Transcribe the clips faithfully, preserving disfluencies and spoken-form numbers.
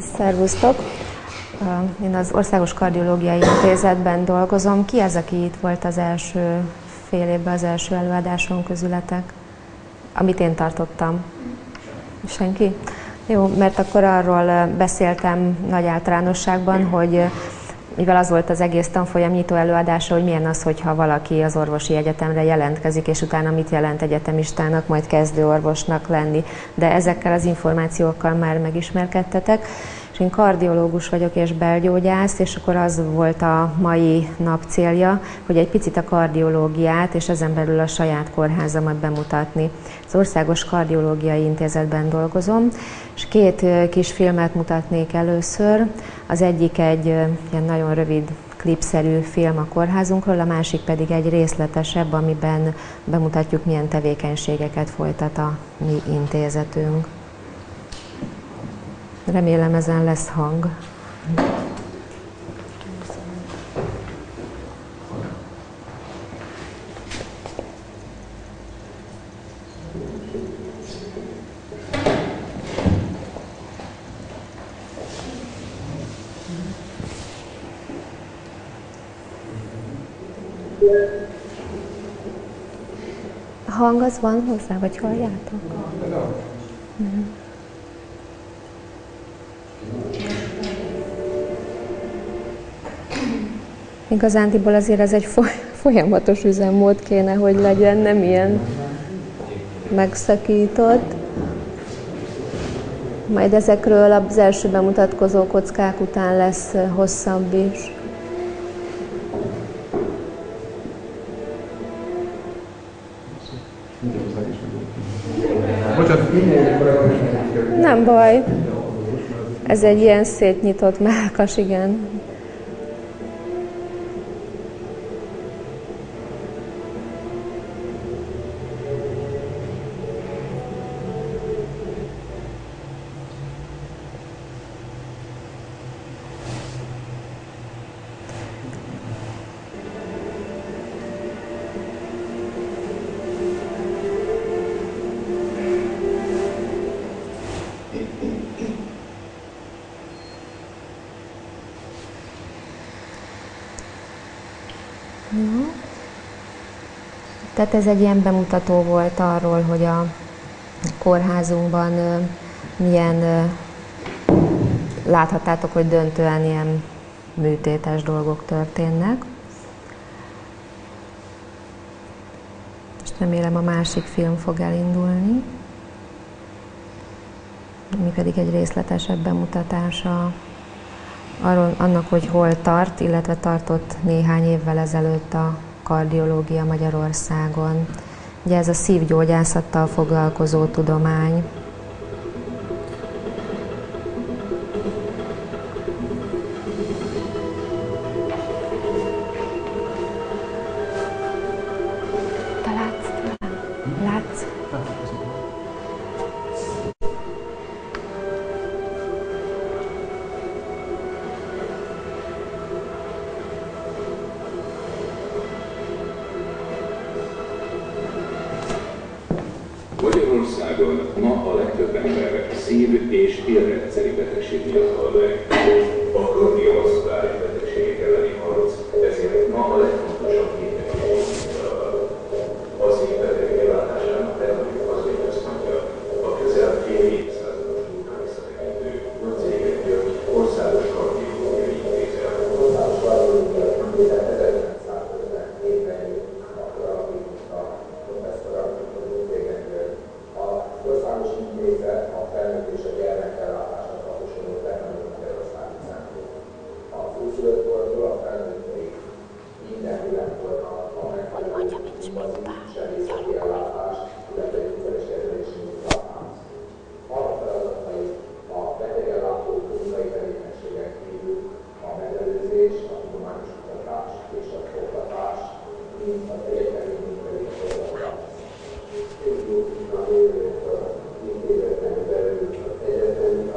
Szervusztok! Én az Országos Kardiológiai Intézetben dolgozom. Ki az, aki itt volt az első fél évben, az első előadáson közületek, amit én tartottam? Senki? Jó, mert akkor arról beszéltem nagy általánosságban, hogy mivel az volt az egész tanfolyam nyitó előadása, hogy milyen az, hogyha valaki az orvosi egyetemre jelentkezik, és utána mit jelent egyetemistának, majd kezdőorvosnak lenni. De ezekkel az információkkal már megismerkedtetek. És én kardiológus vagyok és belgyógyász, és akkor az volt a mai nap célja, hogy egy picit a kardiológiát és ezen belül a saját kórházamat bemutatni. Az Országos Kardiológiai Intézetben dolgozom, és két kis filmet mutatnék először. Az egyik egy ilyen nagyon rövid klipszerű film a kórházunkról, a másik pedig egy részletesebb, amiben bemutatjuk, milyen tevékenységeket folytat a mi intézetünk. Remélem, ezen lesz hang. A hang az van hozzá, vagy halljátok? Mm. Igazándiból azért ez egy folyamatos üzemmód kéne, hogy legyen, nem ilyen megszakított. Majd ezekről az első bemutatkozó kockák után lesz hosszabb is. Nem baj. Ez egy ilyen szétnyitott mellkas, igen. No. Tehát ez egy ilyen bemutató volt arról, hogy a kórházunkban milyen, láthattátok, hogy döntően ilyen műtétes dolgok történnek. Most remélem a másik film fog elindulni, ami pedig egy részletesebb bemutatása arról, annak, hogy hol tart, illetve tartott néhány évvel ezelőtt a kardiológia Magyarországon. Ugye ez a szívgyógyászattal foglalkozó tudomány. Te látsz? Látsz? Magyarországon ma a legtöbb ember szív- és élrendszeri betegség miatt hal meg. A kardiovaszkuláris betegségek elleni harc ezért ma a legfontosabb népegészségügyi feladat. A szívbetegek ellátásának legnagyobb központja a közel fél évszázados munka visszatekintő Céget György Országos Kardiológiai Intézet. Országos Kardiológiai Intézet ezerkilencszázötvenhétben alapította professzor Céget György. Az Országos Intézet a felnőtt és a gyermekellátásra szakosodott legnagyobb magyarországi centrum. A újszülött kortól a felnőttig minden világkorban a megfelelő sebészeti ellátás, illetve egy tudás kezelési munkálás. Alapfeladatai a betegellátó klinikai tevékenységek kívül a megelőzés, a tudományos kutatás és az oktatás, mint az egyetemi munkai oktatás. Intézetben belül az egyetemi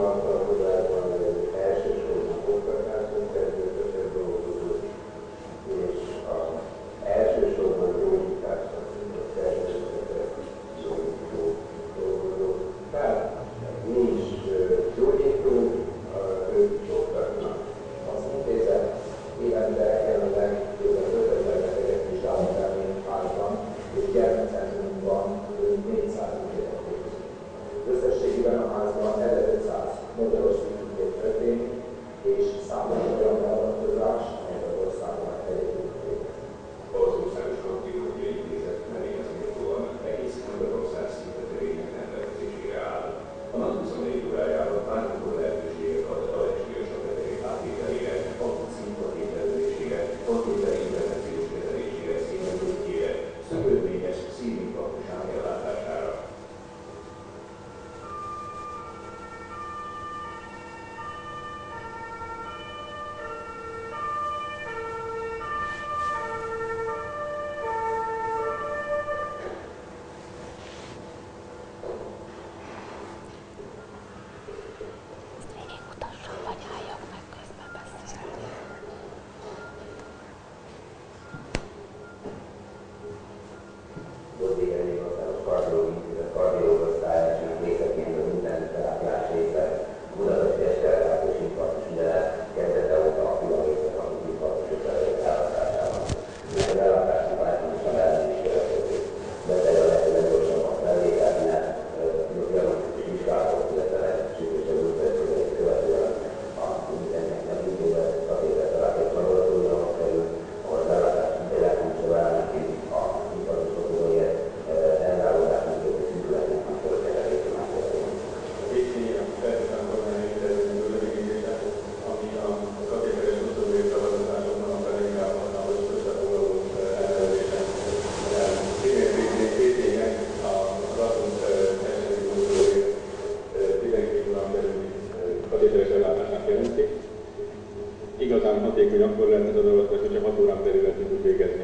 Igazán hatékony akkor lenne az adatás, hogyha hat órán belül tudjuk végezni.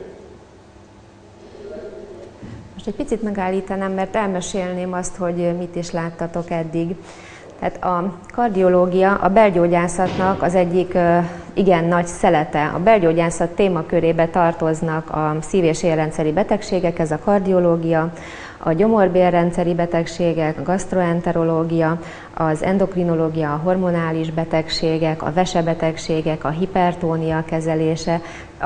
Most egy picit megállítanám, mert elmesélném azt, hogy mit is láttatok eddig. Tehát a kardiológia a belgyógyászatnak az egyik igen nagy szelete. A belgyógyászat témakörébe tartoznak a szív- és érrendszeri betegségek, ez a kardiológia, a gyomorbélrendszeri betegségek, a gasztroenterológia, az endokrinológia, a hormonális betegségek, a vesebetegségek, a hipertónia kezelése, a,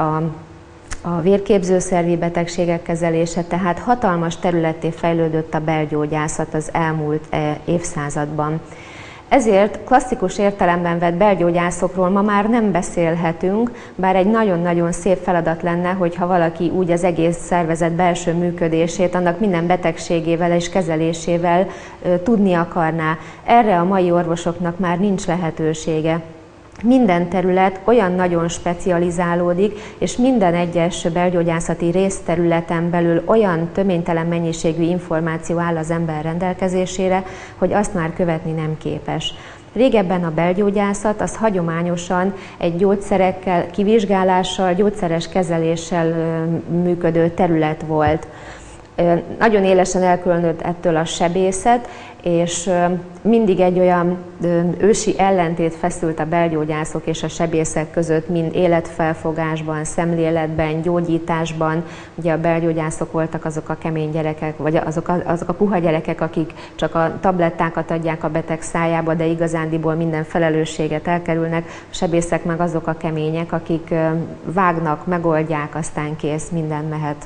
a vérképzőszervi betegségek kezelése, tehát hatalmas területté fejlődött a belgyógyászat az elmúlt évszázadban. Ezért klasszikus értelemben vett belgyógyászokról ma már nem beszélhetünk, bár egy nagyon-nagyon szép feladat lenne, hogyha valaki úgy az egész szervezet belső működését, annak minden betegségével és kezelésével tudni akarná. Erre a mai orvosoknak már nincs lehetősége. Minden terület olyan nagyon specializálódik, és minden egyes belgyógyászati részterületen belül olyan töménytelen mennyiségű információ áll az ember rendelkezésére, hogy azt már követni nem képes. Régebben a belgyógyászat az hagyományosan egy gyógyszerekkel, kivizsgálással, gyógyszeres kezeléssel működő terület volt. Nagyon élesen elkülönült ettől a sebészet, és mindig egy olyan ősi ellentét feszült a belgyógyászok és a sebészek között, mind életfelfogásban, szemléletben, gyógyításban. Ugye a belgyógyászok voltak azok a kemény gyerekek, vagy azok a, azok a puha gyerekek, akik csak a tablettákat adják a beteg szájába, de igazándiból minden felelősséget elkerülnek. A sebészek meg azok a kemények, akik vágnak, megoldják, aztán kész, minden mehet.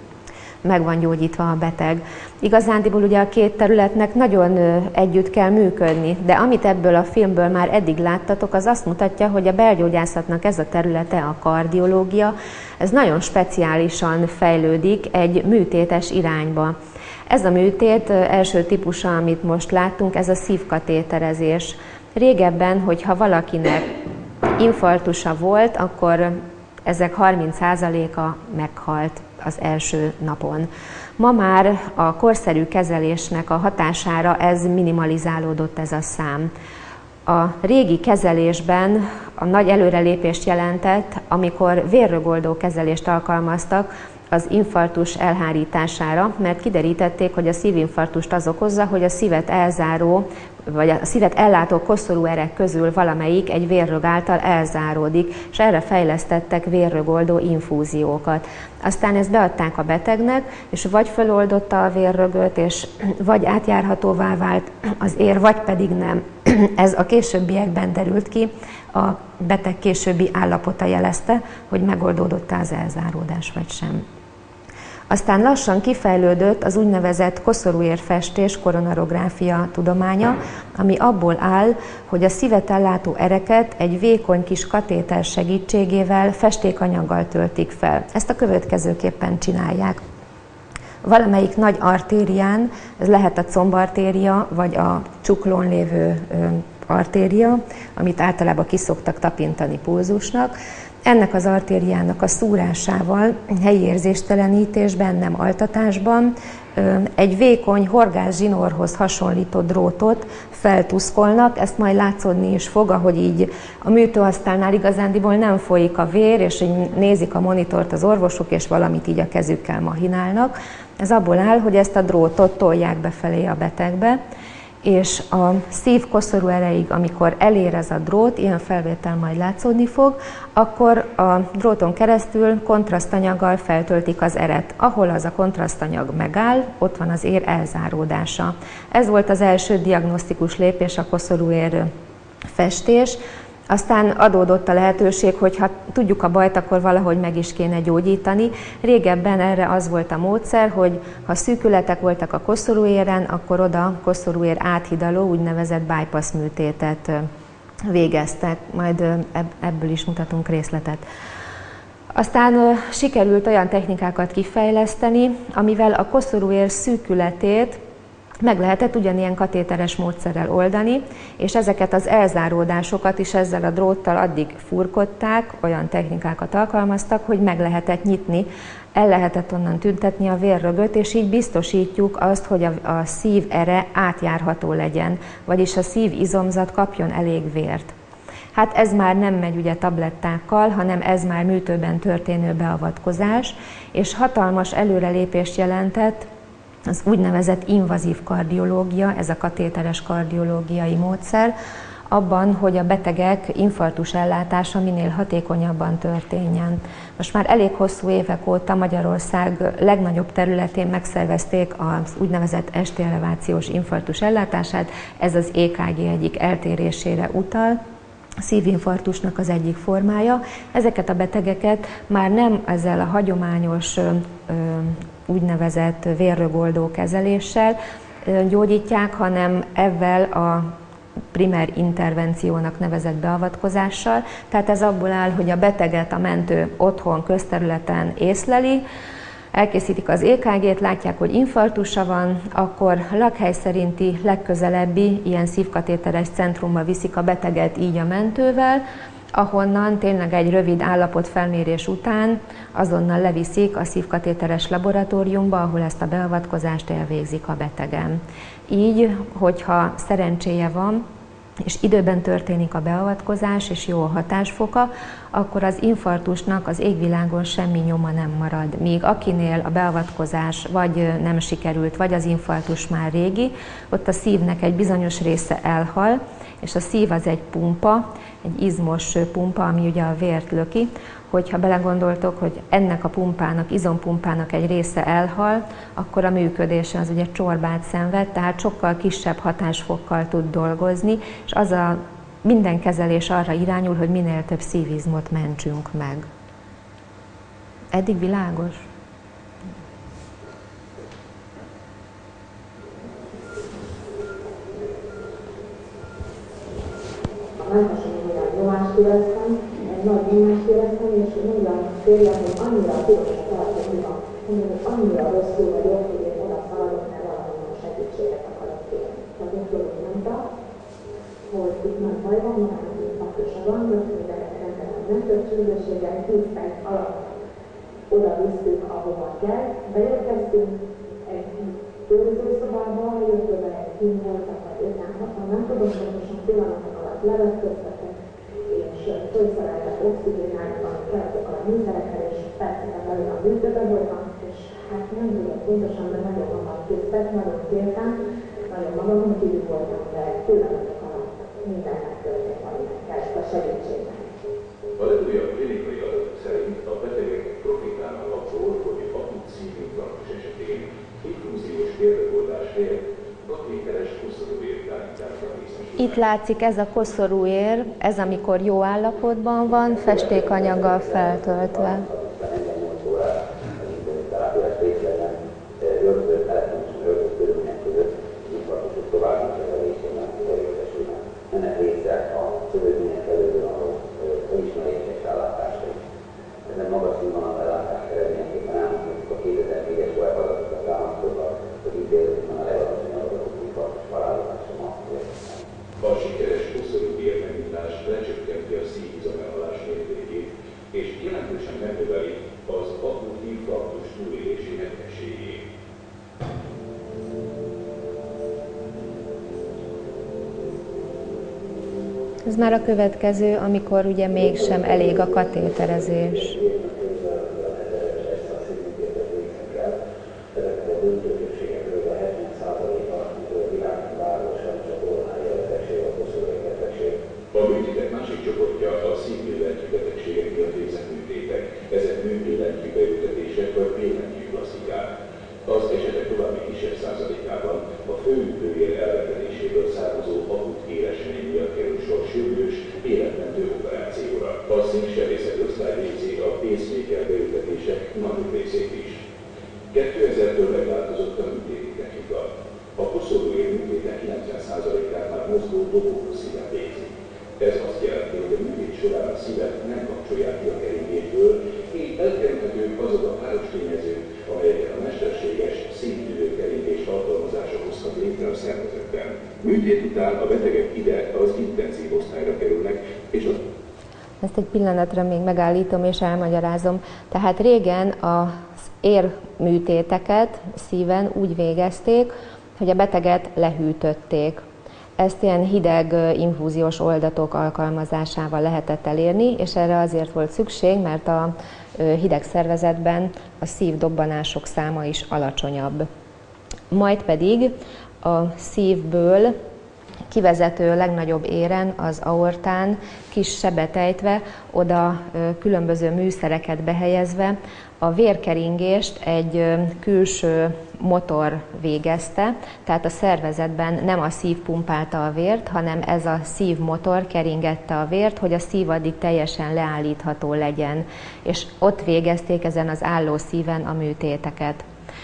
Meg van gyógyítva a beteg. Igazándiból ugye a két területnek nagyon együtt kell működni, de amit ebből a filmből már eddig láttatok, az azt mutatja, hogy a belgyógyászatnak ez a területe, a kardiológia, ez nagyon speciálisan fejlődik egy műtétes irányba. Ez a műtét első típusa, amit most láttunk, ez a szívkatéterezés. Régebben, hogyha valakinek infarktusa volt, akkor ezek harminc százaléka meghalt az első napon. Ma már a korszerű kezelésnek a hatására ez minimalizálódott, ez a szám. A régi kezelésben a nagy előrelépést jelentett, amikor vérrögoldó kezelést alkalmaztak az infarktus elhárítására, mert kiderítették, hogy a szívinfarktust az okozza, hogy a szívet elzáró, vagy a szívet ellátó koszorú erek közül valamelyik egy vérrög által elzáródik, és erre fejlesztettek vérrögoldó infúziókat. Aztán ezt beadták a betegnek, és vagy feloldotta a vérrögöt, és vagy átjárhatóvá vált az ér, vagy pedig nem. Ez a későbbiekben derült ki, a beteg későbbi állapota jelezte, hogy megoldódott-e az elzáródás, vagy sem. Aztán lassan kifejlődött az úgynevezett koszorúérfestés koronarográfia tudománya, ami abból áll, hogy a szívet ellátó ereket egy vékony kis katéter segítségével festékanyaggal töltik fel. Ezt a következőképpen csinálják. Valamelyik nagy artérián, ez lehet a combartéria, vagy a csuklón lévő artéria, amit általában kiszoktak tapintani pulzusnak. Ennek az artériának a szúrásával, helyi érzéstelenítésben, nem altatásban egy vékony horgászzsinórhoz hasonlító drótot feltuszkolnak, ezt majd látszódni is fog, ahogy így a műtőasztalnál igazándiból nem folyik a vér, és így nézik a monitort az orvosok, és valamit így a kezükkel machinálnak. Ez abból áll, hogy ezt a drótot tolják befelé a betegbe, és a szív koszorú erejéig, amikor elér ez a drót, ilyen felvétel majd látszódni fog, akkor a dróton keresztül kontrasztanyaggal feltöltik az eret. Ahol az a kontrasztanyag megáll, ott van az ér elzáródása. Ez volt az első diagnosztikus lépés, a koszorúér festés. Aztán adódott a lehetőség, hogy ha tudjuk a bajt, akkor valahogy meg is kéne gyógyítani. Régebben erre az volt a módszer, hogy ha szűkületek voltak a koszorúéren, akkor oda koszorúér áthidaló, úgynevezett bypass műtétet végeztek. Majd ebből is mutatunk részletet. Aztán sikerült olyan technikákat kifejleszteni, amivel a koszorúér szűkületét meg lehetett ugyanilyen katéteres módszerrel oldani, és ezeket az elzáródásokat is ezzel a dróttal addig furkodták, olyan technikákat alkalmaztak, hogy meg lehetett nyitni, el lehetett onnan tüntetni a vérrögöt, és így biztosítjuk azt, hogy a, a szív ere átjárható legyen, vagyis a szívizomzat kapjon elég vért. Hát ez már nem megy ugye tablettákkal, hanem ez már műtőben történő beavatkozás, és hatalmas előrelépést jelentett az úgynevezett invazív kardiológia, ez a katéteres kardiológiai módszer, abban, hogy a betegek infarktus ellátása minél hatékonyabban történjen. Most már elég hosszú évek óta Magyarország legnagyobb területén megszervezték az úgynevezett es té-elevációs infarktus ellátását, ez az é ká gé egyik eltérésére utal, a szívinfarktusnak az egyik formája. Ezeket a betegeket már nem ezzel a hagyományos úgynevezett vérrögoldó kezeléssel gyógyítják, hanem ezzel a primer intervenciónak nevezett beavatkozással. Tehát ez abból áll, hogy a beteget a mentő otthon, közterületen észleli, elkészítik az é ká gét, látják, hogy infarktusa van, akkor lakhely szerinti legközelebbi ilyen szívkatéteres centrumba viszik a beteget így a mentővel, ahonnan tényleg egy rövid állapotfelmérés után azonnal leviszik a szívkatéteres laboratóriumba, ahol ezt a beavatkozást elvégzik a betegem. Így, hogyha szerencséje van, és időben történik a beavatkozás, és jó a hatásfoka, akkor az infarktusnak az égvilágon semmi nyoma nem marad. Míg akinél a beavatkozás vagy nem sikerült, vagy az infarktus már régi, ott a szívnek egy bizonyos része elhal, és a szív az egy pumpa, egy izmos pumpa, ami ugye a vért löki. Hogyha belegondoltok, hogy ennek a pumpának, izompumpának egy része elhal, akkor a működése az ugye csorbát szenved, tehát sokkal kisebb hatásfokkal tud dolgozni, és az a minden kezelés arra irányul, hogy minél több szívizmot mentsünk meg. Eddig világos? Nyomást éreztem, egy nagy nyomást éreztem, és mondjam tényleg, hogy annyira piros tartani, hogy annyira rosszul vagyok, hogy én oda szaladok, mert valamilyen segítséget akarok kérni. Tehát én tudod, mondta, hogy itt nagy baj van, mert infarktusa van, rögtönzetek rendelem nem több sürgősséggel, tíz perc alatt oda visztük, ahova kell. Beérkeztünk egy őrzőszobába, jött oda egy kín voltak, vagy öten hatan, nem tudom pontosan pillanatok alatt levetköztetek, és fölszereltek oxigénálnak, kellettek a műszerekkel, és perceken belül a műtőbe voltam, és hát nem tudom pontosan, de nagyon hamar késztek, nagyon féltem, nagyon magamon kívül voltam, de pillanatok alatt minden megtörtént, aminek kellett a segítségnek. A legújabb klinikai adatok szerint a betegek profitálnak abból, hogy akut szívinfarktus esetén inklúziós vérrögoldás helyett katéteres koszorúvértállításra részesülnek. Itt látszik ez a koszorúér, ez amikor jó állapotban van, festékanyaggal feltöltve. Ennek része a szövődmények előző napok felismerések ellátásai. Ezen magas színvonalú ellátás eredményeképpen elmondhatjuk a kétezer-négyes web adatokat támasztottak, hogy intézetben a legalacsonyabb adatok infarktus halálozása ma érkeznek. A sikeres koszorúvérmenyítás lecsökkenti a szívizom elhalás mértékét, és jelentősen megnöveli az akut infarktus túlélésének esélyét. Ez már a következő, amikor ugye mégsem elég a katéterezés. A műtétek másik csoportja a szívbillentyű betegségek miatt végzett műtétek. Ezek műbillentyű beültetések vagy billentyű klasszikák. Az esetek további kisebb százalékában a főütőér elveteméséből származó akut éresemény miatt kerül sor sürgős, életmentő operációra. A szívsebészet osztály végzi a pacemaker beültetések nagyobb részét is. kétezertől megváltozott a műtéti technika. A koszorúér műtétek kilencven százalékát már mozgó dobogó szíven végzi. Ez azt jelenti, hogy a műtét során a szívet nem kapcsolják ki a keringésből, így elkerülhetők azok a káros tényezők, amelyeket a mesterséges szívtüdőkeringés alkalmazása hozhat létre a szervezetben. Műtét után a betegek ide az intenzív osztályra kerülnek, és az Ezt egy pillanatra még megállítom és elmagyarázom. Tehát régen az érműtéteket szíven úgy végezték, hogy a beteget lehűtötték. Ezt ilyen hideg infúziós oldatok alkalmazásával lehetett elérni, és erre azért volt szükség, mert a hideg szervezetben a szívdobbanások száma is alacsonyabb. Majd pedig a szívből kivezető legnagyobb éren, az aortán kis sebet ejtve, oda különböző műszereket behelyezve a vérkeringést egy külső motor végezte, tehát a szervezetben nem a szív pumpálta a vért, hanem ez a szívmotor keringette a vért, hogy a szív addig teljesen leállítható legyen, és ott végezték ezen az álló szíven a műtéteket.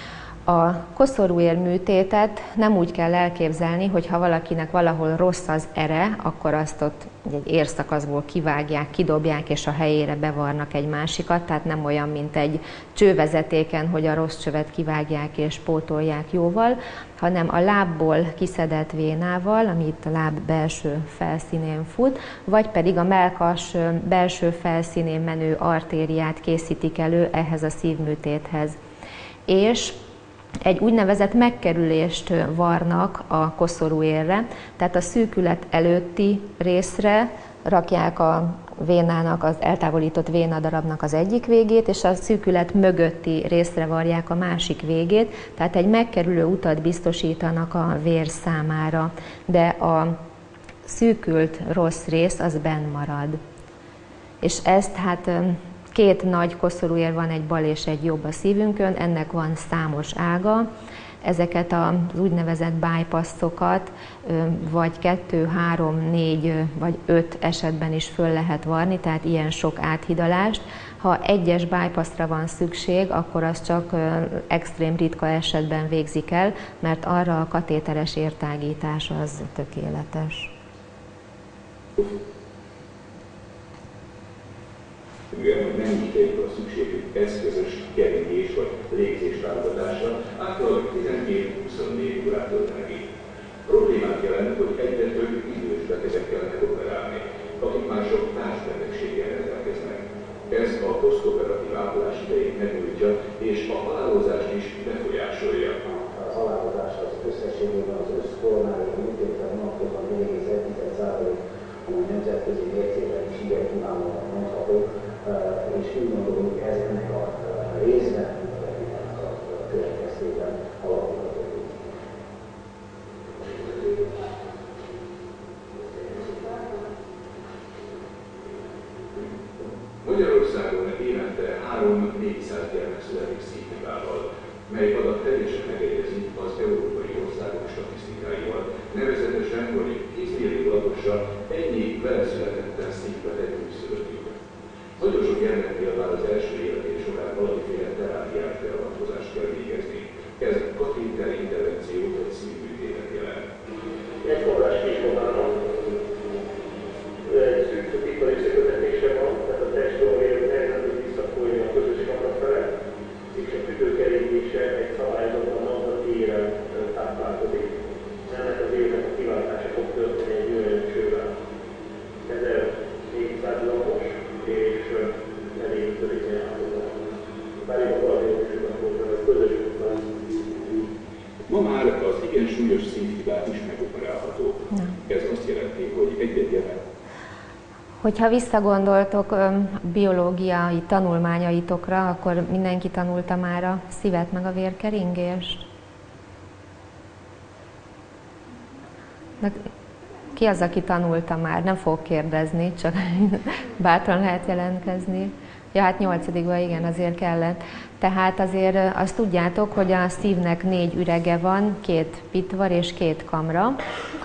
A koszorúér műtétet nem úgy kell elképzelni, hogy ha valakinek valahol rossz az ere, akkor azt ott egy érszakaszból kivágják, kidobják, és a helyére bevarnak egy másikat, tehát nem olyan, mint egy csővezetéken, hogy a rossz csövet kivágják és pótolják jóval, hanem a lábból kiszedett vénával, ami itt a láb belső felszínén fut, vagy pedig a mellkas belső felszínén menő artériát készítik elő ehhez a szívműtéthez. És egy úgynevezett megkerülést varnak a koszorúérre, tehát a szűkület előtti részre rakják a vénának, az eltávolított vénadarabnak az egyik végét, és a szűkület mögötti részre varják a másik végét, tehát egy megkerülő utat biztosítanak a vér számára, de a szűkült rossz rész az benn marad. És ezt hát két nagy koszorúér van, egy bal és egy jobb a szívünkön, ennek van számos ága. Ezeket az úgynevezett bypassokat vagy kettő, három, négy vagy öt esetben is föl lehet varni, tehát ilyen sok áthidalást. Ha egyes bypassra van szükség, akkor az csak extrém ritka esetben végzik el, mert arra a katéteres értágítás az tökéletes. Mivel nem így a szükségük eszközös keringés vagy légzés támogatásra, általában tizenkét-huszonnégy órát töltenek itt. Problémát jelent, hogy egyre több idős beteget kellene operálni, akik már sok társbetegséggel rendelkeznek. Ez a posztoperatív ápolás idejét megnyújtja, és a halálozást is befolyásolja. A halálozás az összességében az összkoronáris műtétre vonatkozóan négy egész egy százalék nemzetközi mércében is igen kiválóan mondható, és úgy gondolom, hogy ez ennek a részben, ennek a következtében alakulható. Magyarországon évente három-négyszáz gyermek születik szívhibával, mely adat teljesen megegyezik az európai országok statisztikáival. Nevezetesen, hogy tíz millió lakossal ennyi vele születetten szívbeteg születik. Nagyon sok gyermeknél már az első életén során valamiféle terápiás beavatkozást kell végezni. Ez katéter intervenciót vagy szívműtétet jelent. Egy forrás kisvonalon egy szűk ipari összekötetése van, tehát a testről nehezen tud visszafolyni a közös kamra fele, és a tüdőkeringése egy szabályozatlan napra éren táplálkozik. Ennek az évnek a kiváltása fog történni egy nőjöncsővel. ezernégyszáz lapos és elég törékeny állapotban. Pedig a kardiológusoknak volt a közös után. Ma már az igen súlyos szívhibát is megoperálható. Ez azt jelenti, hogy egy-egy gyermek. Hogyha visszagondoltok biológiai tanulmányaitokra, akkor mindenki tanulta már a szívet meg a vérkeringést? De ki az, aki tanulta már? Nem fogok kérdezni, csak bátran lehet jelentkezni. Ja, hát nyolcadikban igen, azért kellett. Tehát azért azt tudjátok, hogy a szívnek négy ürege van, két pitvar és két kamra,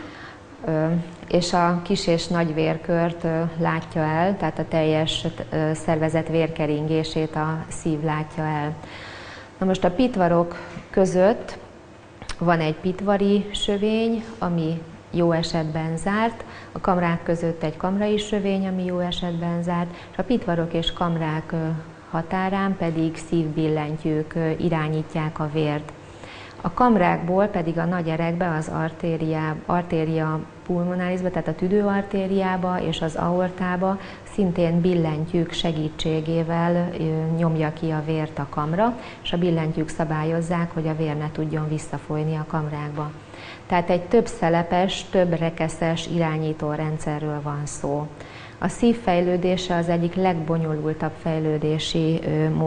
és a kis és nagy vérkört látja el, tehát a teljes szervezet vérkeringését a szív látja el. Na most a pitvarok között van egy pitvari sövény, ami jó esetben zárt, a kamrák között egy kamrai sövény, ami jó esetben zárt, és a pitvarok és kamrák határán pedig szívbillentyűk irányítják a vért. A kamrákból pedig a nagy erekbe, az artéria, artéria pulmonálisba, tehát a tüdőartériába és az aortába szintén billentyűk segítségével nyomja ki a vért a kamra, és a billentyűk szabályozzák, hogy a vér ne tudjon visszafolyni a kamrákba. Tehát egy több szelepes, több rekeszes irányító rendszerről van szó. A szív fejlődése az egyik legbonyolultabb fejlődési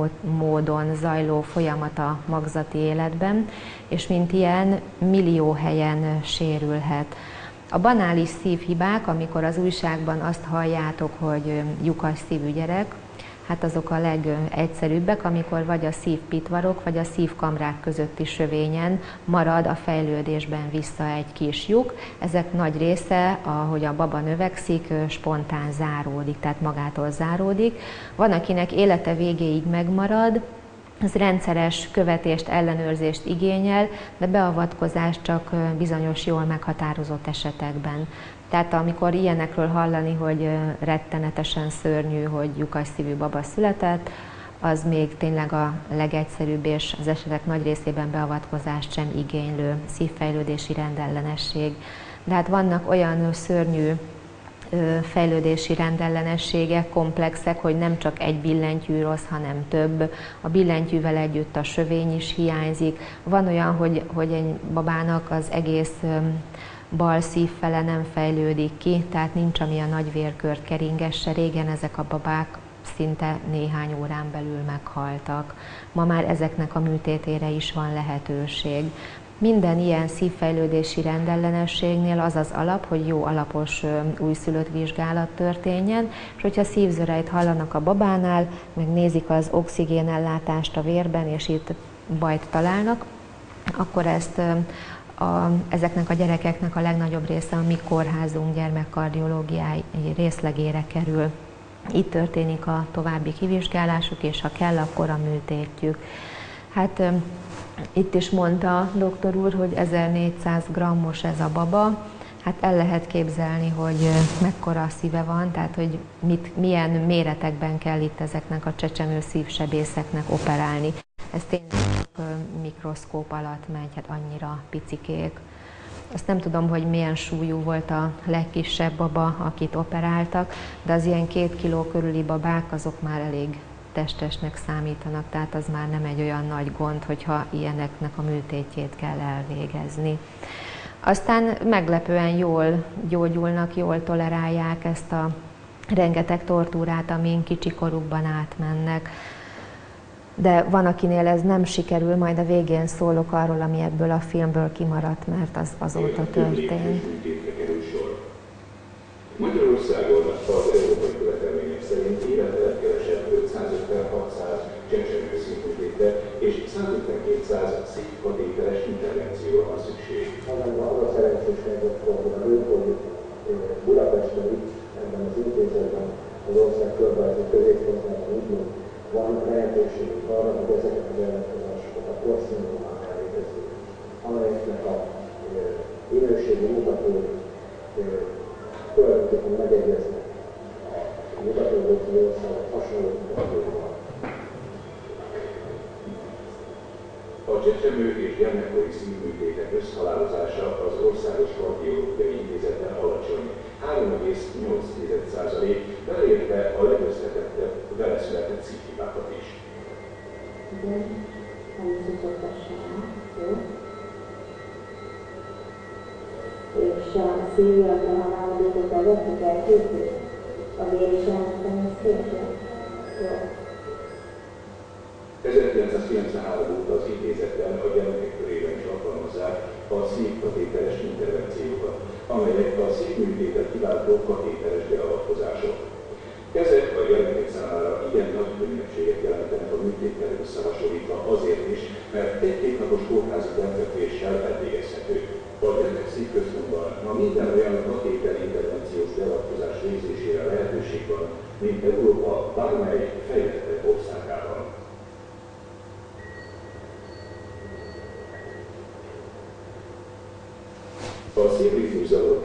módon zajló folyamat a magzati életben, és mint ilyen millió helyen sérülhet. A banális szívhibák, amikor az újságban azt halljátok, hogy lyukas szívű gyerek, hát azok a legegyszerűbbek, amikor vagy a szívpitvarok, vagy a szívkamrák közötti sövényen marad a fejlődésben vissza egy kis lyuk. Ezek nagy része, ahogy a baba növekszik, spontán záródik, tehát magától záródik. Van, akinek élete végéig megmarad, ez rendszeres követést, ellenőrzést igényel, de beavatkozás csak bizonyos jól meghatározott esetekben. Tehát amikor ilyenekről hallani, hogy rettenetesen szörnyű, hogy lyukas szívű baba született, az még tényleg a legegyszerűbb és az esetek nagy részében beavatkozást sem igénylő szívfejlődési rendellenesség. De hát vannak olyan szörnyű fejlődési rendellenességek, komplexek, hogy nem csak egy billentyű rossz, hanem több. A billentyűvel együtt a sövény is hiányzik. Van olyan, hogy, hogy egy babának az egész bal szívfele nem fejlődik ki, tehát nincs, ami a nagy vérkört keringesse. Régen ezek a babák szinte néhány órán belül meghaltak. Ma már ezeknek a műtétére is van lehetőség. Minden ilyen szívfejlődési rendellenességnél az az alap, hogy jó alapos újszülött vizsgálat történjen, és hogyha szívzörejt hallanak a babánál, meg nézik az oxigénellátást a vérben, és itt bajt találnak, akkor ezt a, ezeknek a gyerekeknek a legnagyobb része a mi kórházunk gyermekkardiológiai részlegére kerül. Itt történik a további kivizsgálásuk, és ha kell, akkor a műtétjük. Hát itt is mondta a doktor úr, hogy ezernégyszáz grammos ez a baba. Hát el lehet képzelni, hogy mekkora szíve van, tehát hogy mit, milyen méretekben kell itt ezeknek a csecsemő szívsebészeknek operálni. Ez tényleg mikroszkóp alatt megy, hát annyira picikék. Azt nem tudom, hogy milyen súlyú volt a legkisebb baba, akit operáltak, de az ilyen két kiló körüli babák azok már elég testesnek számítanak, tehát az már nem egy olyan nagy gond, hogyha ilyeneknek a műtétjét kell elvégezni. Aztán meglepően jól gyógyulnak, jól tolerálják ezt a rengeteg tortúrát, amin kicsikorukban átmennek. De van, akinél ez nem sikerül, majd a végén szólok arról, ami ebből a filmből kimaradt, mert az azóta történt. Magyarországon az európai követelmények szerint évente legkevesebb ötszázötven-hatszáz csecsemő szívműtétre és százötven-kétszáz szívkatéteres intervencióra van szükség. Azonban az a szerencséség, hogy a nőkori Budapesten itt, ebben az intézetben, az ország földrajzi középpontjában úgymond van lehetőségünk arra, hogy ezeket az ellenőrzéseket a korszínűben elvégezzük, amelyeknek a minőségi mutatói tulajdonképpen megegyeznek a mutatódóki országok hasonló mutatóival. A csecsemő és gyermekkori szívműtétek összhalálozása az Országos Kardiológiai Intézetben alacsony, három egész nyolc százalék, beleértve a legösszetettebb vele született szívhibákat is. Igen, nem szükségesen, jó? És a szív, illetve a haláladékot vezetni kell képzni. A vér is jelenteni szépen. Jó. ezerkilencszázkilencvenhárom óta az intézetben a gyermekek körében is alkalmazzák a szívkatéteres intervenciókat, amelyek a szívműtétet kiváltó katéteres beavatkozások. Ezek a gyermekek számára igen nagy könnyebbséget jelentenek a műtéttel összehasonlítva azért is, mert egy-két napos kórházi befekvéssel elvégezhető. A gyermekszívközpontban ma minden olyan katéter intervenciós beavatkozás végzésére lehetőség van, mint Európa bármely fejlettebb országában. A szívritmus zavarok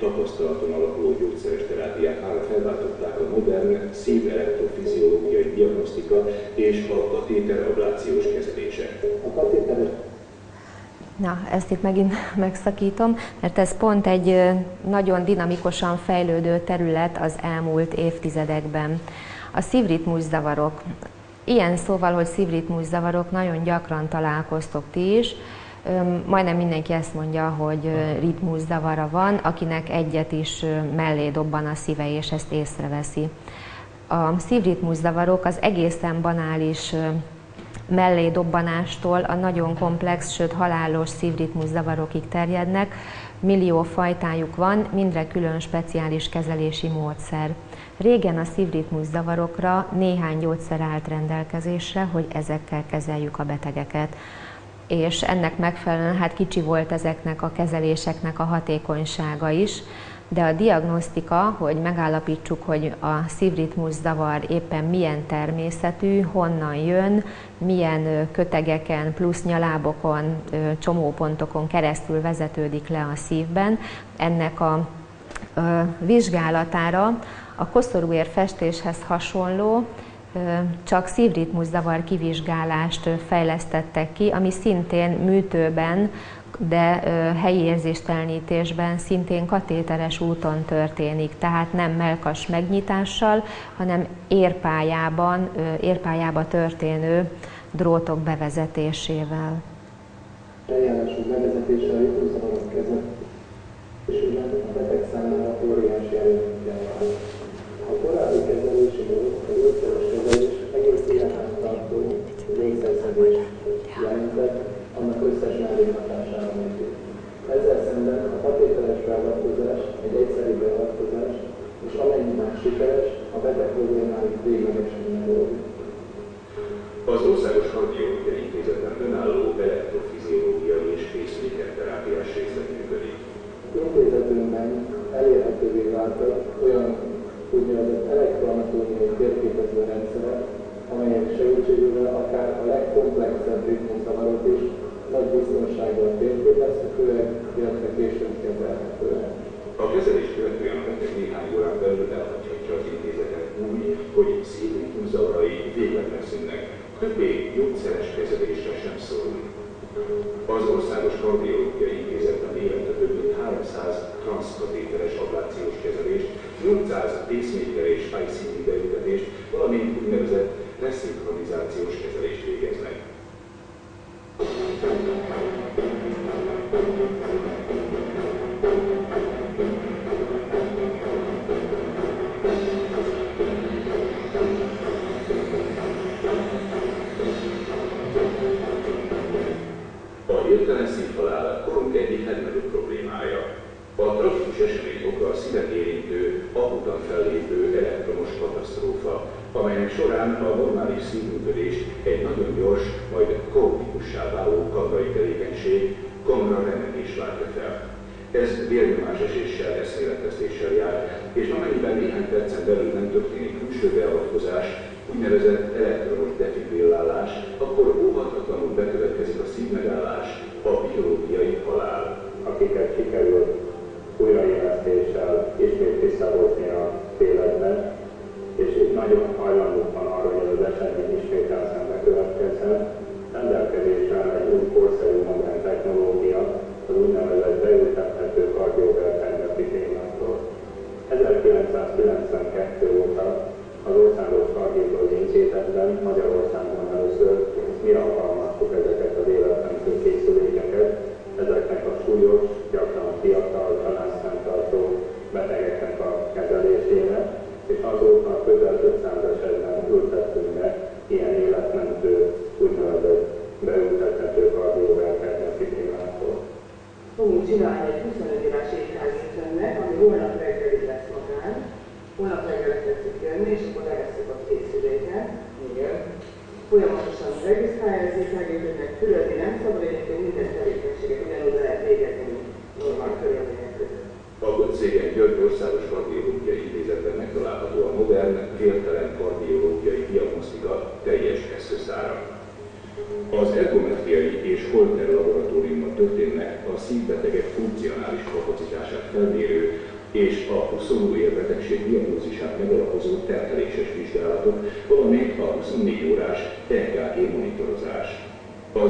tapasztalaton alapuló gyógyszeres terápiáknál felváltották a modern szív-elektrofiziológiai diagnosztika és a katéterablációs kezelése. A katéteres Na, ezt itt megint megszakítom, mert ez pont egy nagyon dinamikusan fejlődő terület az elmúlt évtizedekben. A szívritmuszavarok. Ilyen szóval, hogy szívritmuszavarok, nagyon gyakran találkoztok ti is. Majdnem mindenki ezt mondja, hogy ritmuszavara van, akinek egyet is mellé dobban a szíve, és ezt észreveszi. A szívritmuszavarok az egészen banális mellé dobbanástól a nagyon komplex, sőt halálos szívritmuszavarokig terjednek. Millió fajtájuk van, mindre külön speciális kezelési módszer. Régen a szívritmuszavarokra néhány gyógyszer állt rendelkezésre, hogy ezekkel kezeljük a betegeket. És ennek megfelelően hát kicsi volt ezeknek a kezeléseknek a hatékonysága is, de a diagnosztika, hogy megállapítsuk, hogy a szívritmuszavar éppen milyen természetű, honnan jön, milyen kötegeken, plusz nyalábokon, csomópontokon keresztül vezetődik le a szívben, ennek a vizsgálatára a koszorúér festéshez hasonló, csak szívritmuszavar kivizsgálást fejlesztettek ki, ami szintén műtőben, de helyi érzéstelenítésben szintén katéteres úton történik, tehát nem mellkas megnyitással, hanem érpályában, érpályába történő drótok bevezetésével. eljárású bevezetéssel a ritmuszavarok kezelésében a beteg számára óriási előnyökkel vár. A korábbi kezelési mód, a gyógyszeres kezelés egész életen tartó gyógyszerszedés jelentett, annak összes mellékhatására működik. Ezzel szemben a katéteres beavatkozás egy egyszerű beavatkozás, és amennyiben sikeres, a beteg problémáit véglegesen megoldja. Az Országos Kardiológiai Intézetben önálló elektrofiziológiai és pacemaker terápiás részlet működik. Intézetünkben elérhetővé váltak olyan úgynevezett elektroanatómiai térképező rendszerek, amelyek segítségével akár a legkomplexebb ritmuszavarok is nagy biztonsággal térképezhetőek, illetve később kezelhetőek. A kezelés követően a beteg néhány órán belül elhagyhatja az intézetet úgy, hogy szívritmuszavarai végleg megszűnnek, többé gyógyszeres kezelésre sem szorul. Az Országos Kardiológiai Intézetben évente több mint háromszáz transzkatéteres ablációs kezelést, nyolcszáz pacemaker és I C D beültetést, valamint úgynevezett reszinkronizációs kezelést végeznek. A hirtelen szívhalál korunk egyik legnagyobb problémája. A tragikus esemény oka a szívet érintő, akutan fellépő elektromos katasztrófa, amelynek során a normális szívműködés egy nagyon gyors, majd kaotikussá váló kamrai tevékenység, kamraremetés váltja fel. Ez vérnyomáseséssel, eszméletvesztéssel jár, és amennyiben néhány percen belül nem történik külső beavatkozás, úgynevezett elektromos defibrillálás, akkor óhatatlanul bekövetkezik a szívmegállás, a biológiai halál. Akiket sikerült újraélesztéssel ismét visszahozni a életbe, és itt nagyon hajlandók van arra, hogy ez az esemény ismételten bekövetkezzen. Rendelkezésre áll egy új korszerű modern technológia, az úgynevezett beültethető kardioverter defibrillator. ezerkilencszázkilencvenkettő óta az Országos Kardiológiai Intézetben Magyarországon először mi alkalmaztuk ezeket az életmentő készülékeket, ezeknek a súlyos, gyakran fiatal, családfenntartó betegeknek a kezelésére, és azóta közel ötszáz esetben ültettünk be ilyen életmentő, úgynevezett beültethető kardioverter defibrillátort. Fogunk csinálni egy huszonöt éves éttermét önnek, ami holnap reggelig lesz magán. Holnap reggelig tetszik jönni, és akkor levesszük a készüléket. Igen. Folyamatosan regisztrálja az éttermét, fülözni nem szabad, egyébként minden tevékenységet ugyanúgy lehet végezni, mint normál körülmények között. A Göncégen György Országos Kardiológiai Intézetben megtalálható a modern, vértelen kardiológiai diagnosztika teljes eszköztára. Az ergometriai és Holter laboratóriumban történnek a szívbetegek funkcionális kapacitását felmérő, és a huszonöt érbetegség diagnózisán megalapozó terheléses vizsgálatok, valamint a huszonnégy órás é ká gé monitorozás. Az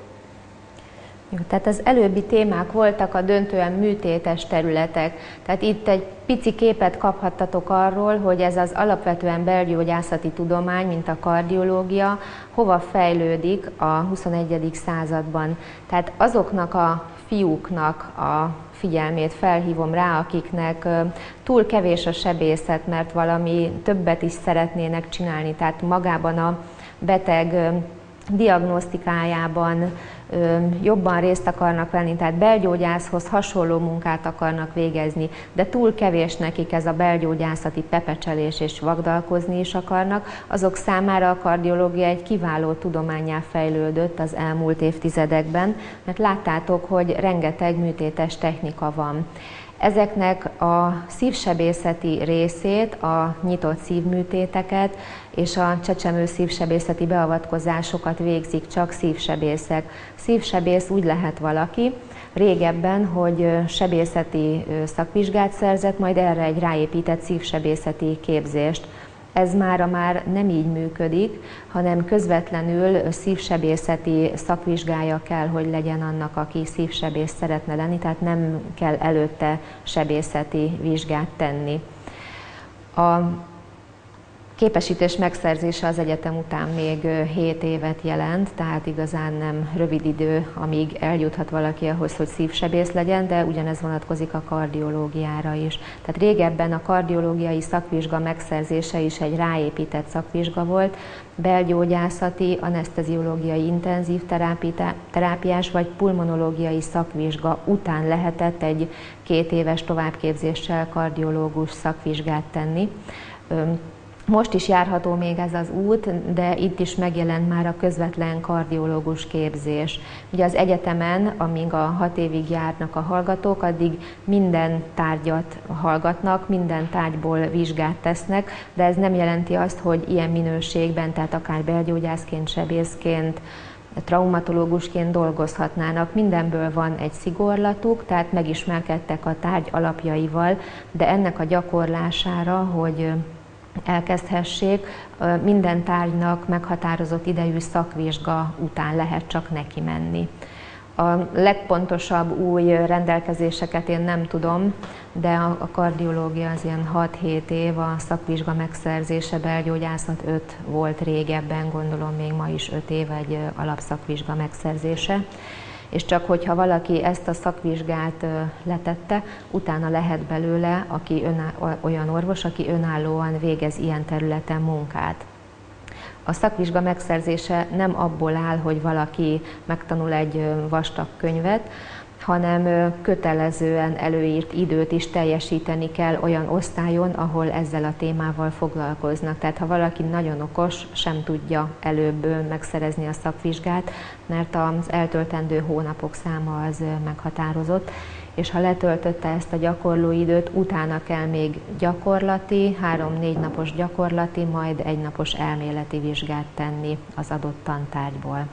Jó, tehát az előbbi témák voltak a döntően műtétes területek. Tehát itt egy pici képet kaphattatok arról, hogy ez az alapvetően belgyógyászati tudomány, mint a kardiológia, hova fejlődik a huszonegyedik században. Tehát azoknak a fiúknak a figyelmét felhívom rá, akiknek túl kevés a sebészet, mert valami többet is szeretnének csinálni, tehát magában a beteg diagnosztikájában jobban részt akarnak venni, tehát belgyógyászhoz hasonló munkát akarnak végezni, de túl kevés nekik ez a belgyógyászati pepecselés és vagdalkozni is akarnak, azok számára a kardiológia egy kiváló tudománnyá fejlődött az elmúlt évtizedekben, mert láttátok, hogy rengeteg műtétes technika van. Ezeknek a szívsebészeti részét, a nyitott szívműtéteket és a csecsemő szívsebészeti beavatkozásokat végzik csak szívsebészek. Szívsebész úgy lehet valaki, régebben, hogy sebészeti szakvizsgát szerzett, majd erre egy ráépített szívsebészeti képzést. Ez mára már nem így működik, hanem közvetlenül szívsebészeti szakvizsgája kell, hogy legyen annak, aki szívsebész szeretne lenni, tehát nem kell előtte sebészeti vizsgát tenni. A képesítés megszerzése az egyetem után még hét évet jelent, tehát igazán nem rövid idő, amíg eljuthat valaki ahhoz, hogy szívsebész legyen, de ugyanez vonatkozik a kardiológiára is. Tehát régebben a kardiológiai szakvizsga megszerzése is egy ráépített szakvizsga volt, belgyógyászati, aneszteziológiai intenzív terápiás vagy pulmonológiai szakvizsga után lehetett egy két éves továbbképzéssel kardiológus szakvizsgát tenni. Most is járható még ez az út, de itt is megjelent már a közvetlen kardiológus képzés. Ugye az egyetemen, amíg a hat évig járnak a hallgatók, addig minden tárgyat hallgatnak, minden tárgyból vizsgát tesznek, de ez nem jelenti azt, hogy ilyen minőségben, tehát akár belgyógyászként, sebészként, traumatológusként dolgozhatnának. Mindenből van egy szigorlatuk, tehát megismerkedtek a tárgy alapjaival, de ennek a gyakorlására, hogy elkezdhessék, minden tárgynak meghatározott idejű szakvizsga után lehet csak neki menni. A legpontosabb új rendelkezéseket én nem tudom, de a kardiológia az ilyen hat-hét év, a szakvizsga megszerzése, belgyógyászat öt volt régebben, gondolom még ma is öt év egy alapszakvizsga megszerzése. És csak hogyha valaki ezt a szakvizsgát letette, utána lehet belőle aki önáll, olyan orvos, aki önállóan végez ilyen területen munkát. A szakvizsga megszerzése nem abból áll, hogy valaki megtanul egy vastag könyvet, hanem kötelezően előírt időt is teljesíteni kell olyan osztályon, ahol ezzel a témával foglalkoznak. Tehát ha valaki nagyon okos, sem tudja előbb megszerezni a szakvizsgát, mert az eltöltendő hónapok száma az meghatározott, és ha letöltötte ezt a gyakorlóidőt, utána kell még gyakorlati, három-négy napos gyakorlati, majd egy napos elméleti vizsgát tenni az adott tantárgyból.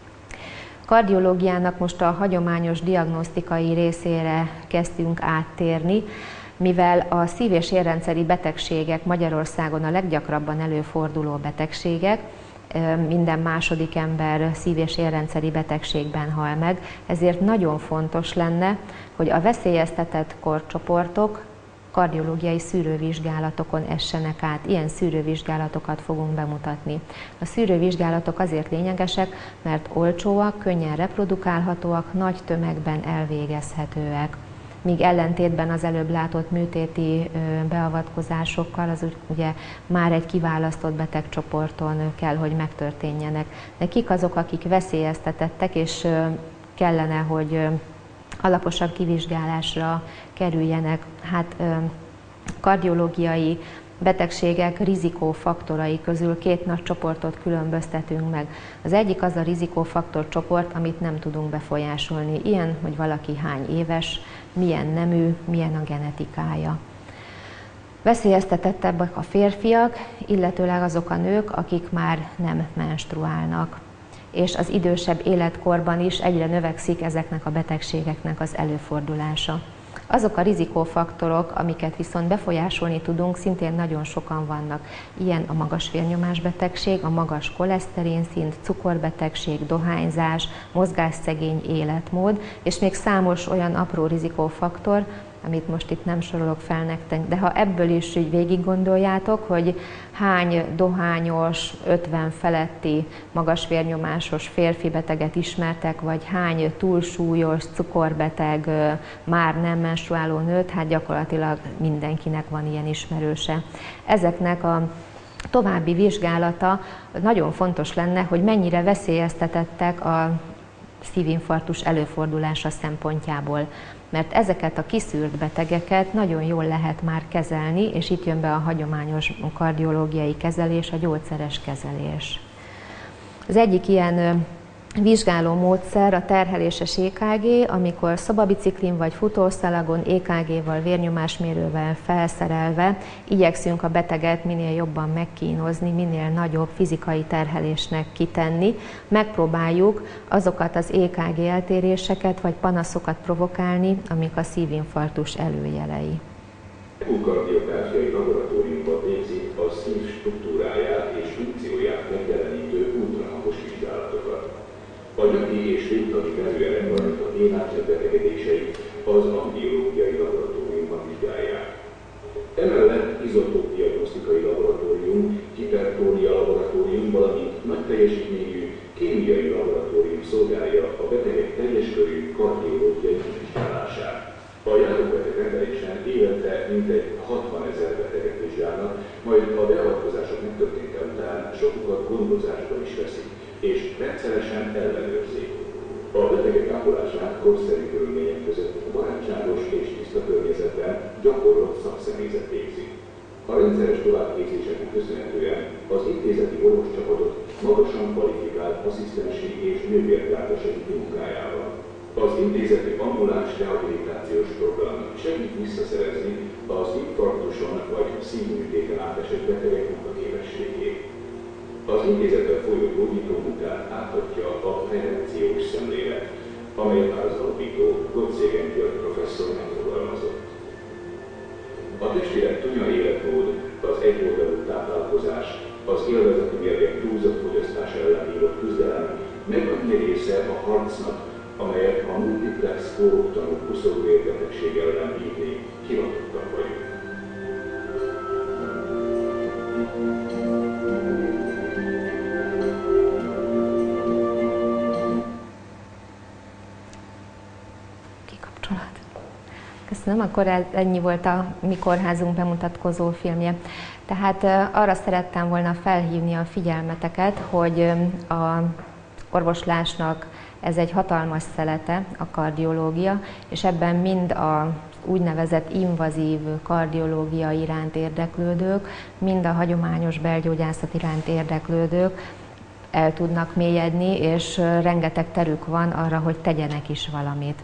Kardiológiának most a hagyományos diagnosztikai részére kezdtünk áttérni, mivel a szív- és érrendszeri betegségek Magyarországon a leggyakrabban előforduló betegségek, minden második ember szív- és érrendszeri betegségben hal meg, ezért nagyon fontos lenne, hogy a veszélyeztetett korcsoportok kardiológiai szűrővizsgálatokon essenek át. Ilyen szűrővizsgálatokat fogunk bemutatni. A szűrővizsgálatok azért lényegesek, mert olcsóak, könnyen reprodukálhatóak, nagy tömegben elvégezhetőek. Míg ellentétben az előbb látott műtéti beavatkozásokkal, az ugye már egy kiválasztott betegcsoporton kell, hogy megtörténjenek. De kik azok, akik veszélyeztetettek, és kellene, hogy alaposabb kivizsgálásra kerüljenek? Hát kardiológiai betegségek rizikófaktorai közül két nagy csoportot különböztetünk meg. Az egyik az a rizikófaktor csoport, amit nem tudunk befolyásolni. Ilyen, hogy valaki hány éves, milyen nemű, milyen a genetikája. Veszélyeztetettebbek a férfiak, illetőleg azok a nők, akik már nem menstruálnak. És az idősebb életkorban is egyre növekszik ezeknek a betegségeknek az előfordulása. Azok a rizikófaktorok, amiket viszont befolyásolni tudunk, szintén nagyon sokan vannak. Ilyen a magas vérnyomásbetegség, a magas koleszterinszint, cukorbetegség, dohányzás, mozgásszegény életmód, és még számos olyan apró rizikófaktor, amit most itt nem sorolok fel nektek, de ha ebből is így végig gondoljátok, hogy hány dohányos, ötven feletti magas vérnyomásos férfi beteget ismertek, vagy hány túlsúlyos, cukorbeteg, már nem menstruáló nőt, hát gyakorlatilag mindenkinek van ilyen ismerőse. Ezeknek a további vizsgálata nagyon fontos lenne, hogy mennyire veszélyeztetettek a szívinfarktus előfordulása szempontjából. Mert ezeket a kiszűrt betegeket nagyon jól lehet már kezelni, és itt jön be a hagyományos kardiológiai kezelés, a gyógyszeres kezelés. Az egyik ilyen vizsgáló módszer a terheléses é ká gé, amikor szobabiciklin vagy futószalagon é ká géval, vérnyomásmérővel felszerelve igyekszünk a beteget minél jobban megkínozni, minél nagyobb fizikai terhelésnek kitenni. Megpróbáljuk azokat az é ká gé eltéréseket vagy panaszokat provokálni, amik a szívinfarktus előjelei. Kardiogáfiai laboratóriumban végzik a szív struktúráját és funkcióját megjelenítő ultrahangos vizsgálatokat. A nyaki és végtani belőerek, valamint a néhány betegedéseit az angiológiai laboratóriumban vizsgálják. Emellett izotópdiagnosztikai laboratórium, hipertónia laboratórium, valamint nagy teljesítményű kémiai laboratórium szolgálja a betegek teljes körű kardiológiai vizsgálását. A járóbeteg rendelésen évente mintegy hatvanezer beteget vizsgálnak, majd a beavatkozások megtörténte után sokukat gondozásban is veszik, és rendszeresen ellenőrzik. A betegek ápolását korszerű körülmények között barátságos és tiszta környezetben gyakorlott szakszemélyzet végzi. A rendszeres továbbképzéseknek köszönhetően az intézeti orvoscsapatot magasan kvalifikált asszisztensi és nővérgárdra segíti munkájával. Az intézeti ambuláns rehabilitációs program segít visszaszerezni az infarktuson vagy szívműtéten átesett betegek munkaképességét. Az intézetben folyó gyógyító munkát átadja a prevenciós szemlélet, amelyet már az alapító Gottszégen György professzor megfogalmazott. A testvérek tunya életmód, az egyoldalú táplálkozás, az élvezeti mérgek túlzott fogyasztása ellen vívott küzdelem meg annyi része a harcnak, amelyet a multiplex kóróptanú kuszorúérbetegség ellen vívni hivatottak vagyunk. Kikapcsolat. Köszönöm, akkor ennyi volt a mi kórházunk bemutatkozó filmje. Tehát arra szerettem volna felhívni a figyelmeteket, hogy a orvoslásnak ez egy hatalmas szelete, a kardiológia, és ebben mind a úgynevezett invazív kardiológia iránt érdeklődők, mind a hagyományos belgyógyászat iránt érdeklődők el tudnak mélyedni, és rengeteg terük van arra, hogy tegyenek is valamit.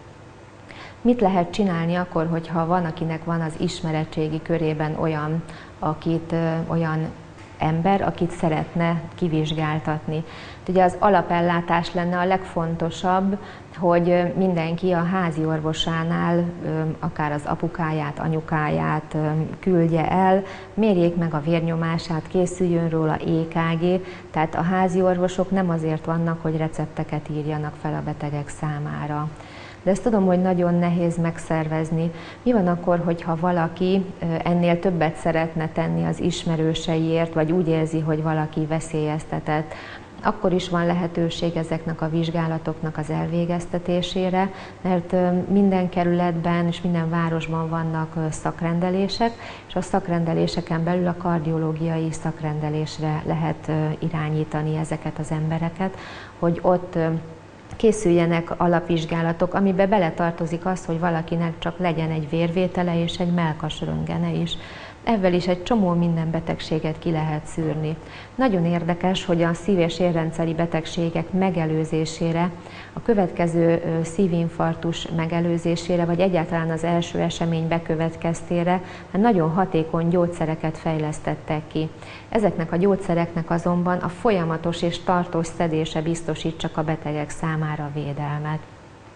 Mit lehet csinálni akkor, hogyha van, akinek van az ismeretségi körében olyan, akit, olyan ember, akit szeretne kivizsgáltatni. Ugye az alapellátás lenne a legfontosabb, hogy mindenki a házi orvosánál akár az apukáját, anyukáját küldje el, mérjék meg a vérnyomását, készüljön róla é ká gé, tehát a házi orvosok nem azért vannak, hogy recepteket írjanak fel a betegek számára. De ezt tudom, hogy nagyon nehéz megszervezni. Mi van akkor, hogyha valaki ennél többet szeretne tenni az ismerőseiért, vagy úgy érzi, hogy valaki veszélyeztetett? Akkor is van lehetőség ezeknek a vizsgálatoknak az elvégeztetésére, mert minden kerületben és minden városban vannak szakrendelések, és a szakrendeléseken belül a kardiológiai szakrendelésre lehet irányítani ezeket az embereket, hogy ott készüljenek alapvizsgálatok, amibe beletartozik az, hogy valakinek csak legyen egy vérvétele és egy mellkas röntgene is. Ezzel is egy csomó minden betegséget ki lehet szűrni. Nagyon érdekes, hogy a szív- és érrendszeri betegségek megelőzésére, a következő szívinfarktus megelőzésére, vagy egyáltalán az első esemény bekövetkeztére nagyon hatékony gyógyszereket fejlesztettek ki. Ezeknek a gyógyszereknek azonban a folyamatos és tartós szedése biztosít csak a betegek számára védelmet.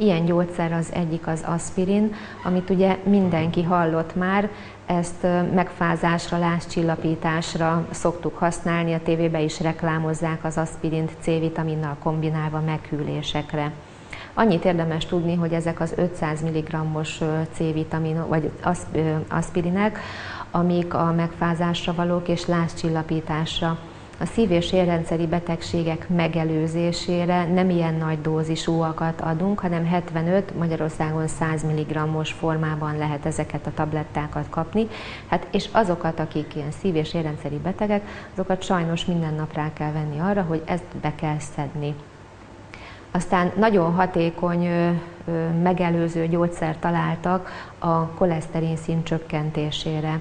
Ilyen gyógyszer az egyik az aspirin, amit ugye mindenki hallott már, ezt megfázásra, lázcsillapításra szoktuk használni, a tévében is reklámozzák az aspirint C-vitaminnal kombinálva meghűlésekre. Annyit érdemes tudni, hogy ezek az ötszáz milligrammos C-vitamin vagy aspirinek, amik a megfázásra valók és lázcsillapításra. A szív- és érrendszeri betegségek megelőzésére nem ilyen nagy dózisúakat adunk, hanem hetvenöt, Magyarországon száz milligrammos formában lehet ezeket a tablettákat kapni. Hát, és azokat, akik ilyen szív- és érrendszeri betegek, azokat sajnos minden nap rá kell venni arra, hogy ezt be kell szedni. Aztán nagyon hatékony megelőző gyógyszert találtak a koleszterin szint csökkentésére.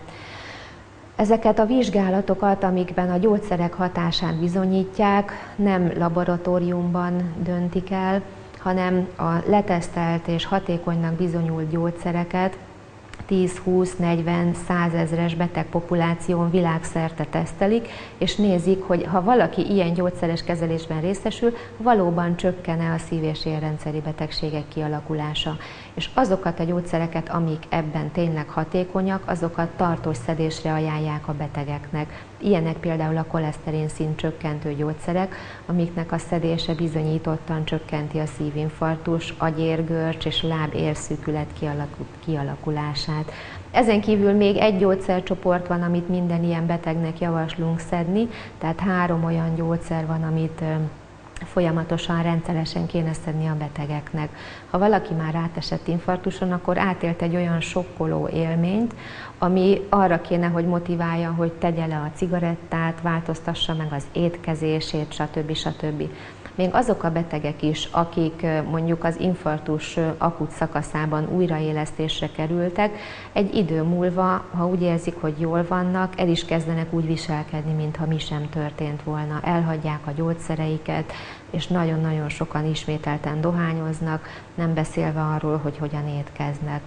Ezeket a vizsgálatokat, amikben a gyógyszerek hatását bizonyítják, nem laboratóriumban döntik el, hanem a letesztelt és hatékonynak bizonyult gyógyszereket tíz, húsz, negyven, százezres betegpopuláción világszerte tesztelik, és nézik, hogy ha valaki ilyen gyógyszeres kezelésben részesül, valóban csökken-e a szív- és érrendszeri betegségek kialakulása. És azokat a gyógyszereket, amik ebben tényleg hatékonyak, azokat tartós szedésre ajánlják a betegeknek. Ilyenek például a koleszterin szint csökkentő gyógyszerek, amiknek a szedése bizonyítottan csökkenti a szívinfarktus, agyérgörcs és lábérszűkület kialakulását. Ezen kívül még egy gyógyszercsoport van, amit minden ilyen betegnek javaslunk szedni, tehát három olyan gyógyszer van, amit folyamatosan, rendszeresen kéne szedni a betegeknek. Ha valaki már átesett infarktuson, akkor átélt egy olyan sokkoló élményt, ami arra kéne, hogy motiválja, hogy tegye le a cigarettát, változtassa meg az étkezését, stb. stb. Még azok a betegek is, akik mondjuk az infarktus akut szakaszában újraélesztésre kerültek, egy idő múlva, ha úgy érzik, hogy jól vannak, el is kezdenek úgy viselkedni, mintha mi sem történt volna. Elhagyják a gyógyszereiket, és nagyon-nagyon sokan ismételten dohányoznak, nem beszélve arról, hogy hogyan étkeznek.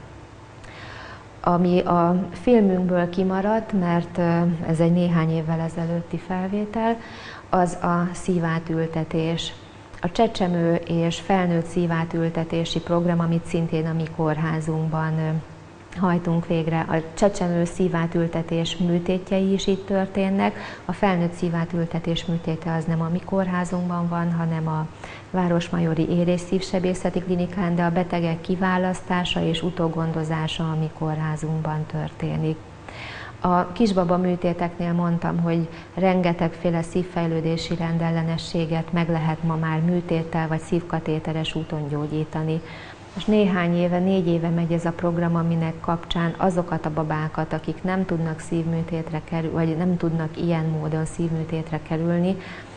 Ami a filmünkből kimaradt, mert ez egy néhány évvel ezelőtti felvétel, az a szívátültetés. A csecsemő és felnőtt szívátültetési program, amit szintén a mi kórházunkban hajtunk végre. A csecsemő szívátültetés műtétjei is itt történnek, a felnőtt szívátültetés műtéte az nem a mi kórházunkban van, hanem a Városmajori Ér- és Szívsebészeti Klinikán, de a betegek kiválasztása és utógondozása a mi kórházunkban történik. A kisbaba műtéteknél mondtam, hogy rengetegféle szívfejlődési rendellenességet meg lehet ma már műtéttel vagy szívkatéteres úton gyógyítani. És néhány éve, négy éve megy ez a program, aminek kapcsán azokat a babákat, akik nem tudnak szívműtétre kerülni, vagy nem tudnak ilyen módon szívműtétre kerülni,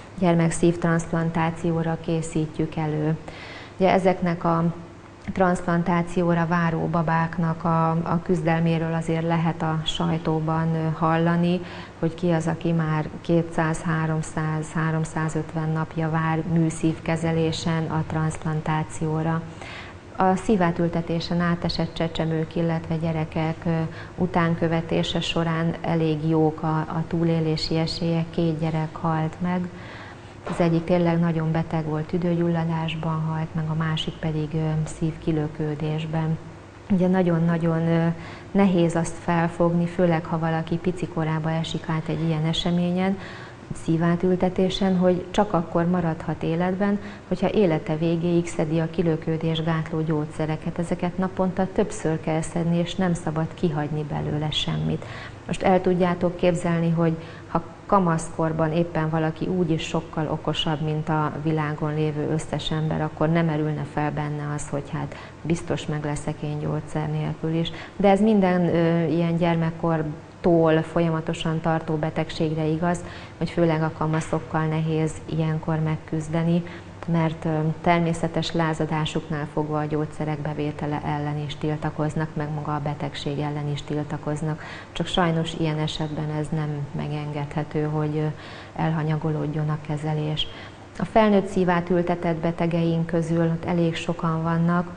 gyermekszívtranszplantációra készítjük elő. Ugye ezeknek a transzplantációra váró babáknak a, a küzdelméről azért lehet a sajtóban hallani, hogy ki az, aki már kétszáz, háromszáz, háromszázötven napja vár műszívkezelésen a transzplantációra. A szívátültetésen átesett csecsemők, illetve gyerekek utánkövetése során elég jók a, a túlélési esélyek, két gyerek halt meg. Az egyik tényleg nagyon beteg volt, tüdőgyulladásban halt, meg a másik pedig szívkilökődésben. Ugye nagyon-nagyon nehéz azt felfogni, főleg ha valaki pici korában esik át egy ilyen eseményen, szívátültetésen, hogy csak akkor maradhat életben, hogyha élete végéig szedi a kilökődés gátló gyógyszereket. Ezeket naponta többször kell szedni, és nem szabad kihagyni belőle semmit. Most el tudjátok képzelni, hogy ha kamaszkorban éppen valaki úgyis sokkal okosabb, mint a világon lévő összes ember, akkor nem merülne fel benne az, hogy hát biztos meg leszek én gyógyszer nélkül is. De ez minden ö, ilyen gyermekkortól folyamatosan tartó betegségre igaz, hogy főleg a kamaszokkal nehéz ilyenkor megküzdeni, mert természetes lázadásuknál fogva a gyógyszerek bevétele ellen is tiltakoznak, meg maga a betegség ellen is tiltakoznak. Csak sajnos ilyen esetben ez nem megengedhető, hogy elhanyagolódjon a kezelés. A felnőtt szívátültetett betegeink közül ott elég sokan vannak,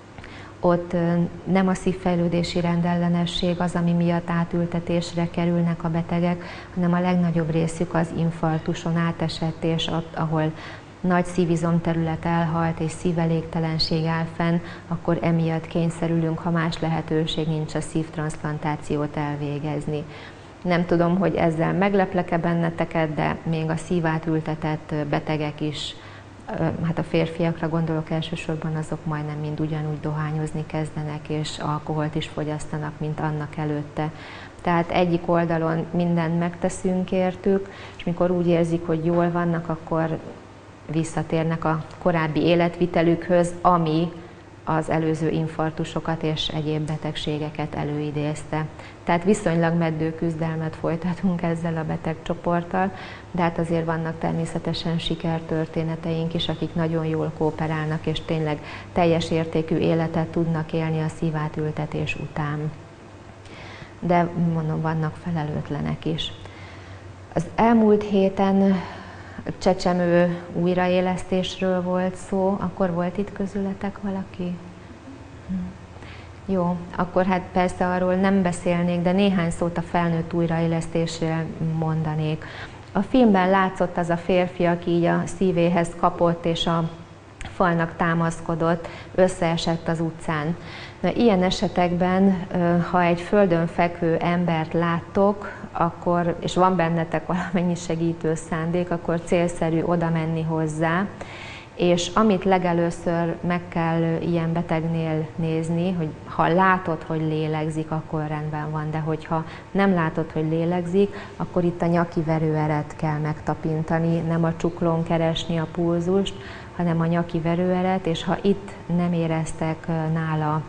ott nem a szívfejlődési rendellenesség az, ami miatt átültetésre kerülnek a betegek, hanem a legnagyobb részük az infarktuson átesett, és ott, ahol nagy szívizomterület elhalt és szívelégtelenség áll fenn, akkor emiatt kényszerülünk, ha más lehetőség nincs, a szívtranszplantációt elvégezni. Nem tudom, hogy ezzel megleplek-e benneteket, de még a szívátültetett betegek is, hát a férfiakra gondolok elsősorban, azok majdnem mind ugyanúgy dohányozni kezdenek, és alkoholt is fogyasztanak, mint annak előtte. Tehát egyik oldalon mindent megteszünk értük, és mikor úgy érzik, hogy jól vannak, akkor visszatérnek a korábbi életvitelükhöz, ami az előző infarktusokat és egyéb betegségeket előidézte. Tehát viszonylag meddő küzdelmet folytatunk ezzel a betegcsoporttal, de hát azért vannak természetesen sikertörténeteink is, akik nagyon jól kooperálnak, és tényleg teljes értékű életet tudnak élni a szívátültetés után. De mondom, vannak felelőtlenek is. Az elmúlt héten csecsemő újraélesztésről volt szó, akkor volt itt közületek valaki? Jó, akkor hát persze arról nem beszélnék, de néhány szót a felnőtt újraélesztésről mondanék. A filmben látszott az a férfi, aki így a szívéhez kapott és a falnak támaszkodott, összeesett az utcán. Na, ilyen esetekben, ha egy földön fekvő embert láttok, akkor, és van bennetek valamennyi segítő szándék, akkor célszerű oda menni hozzá, és amit legelőször meg kell ilyen betegnél nézni, hogy ha látod, hogy lélegzik, akkor rendben van, de hogyha nem látod, hogy lélegzik, akkor itt a nyaki verőeret kell megtapintani, nem a csuklón keresni a pulzust, hanem a nyaki verőeret, és ha itt nem éreztek nála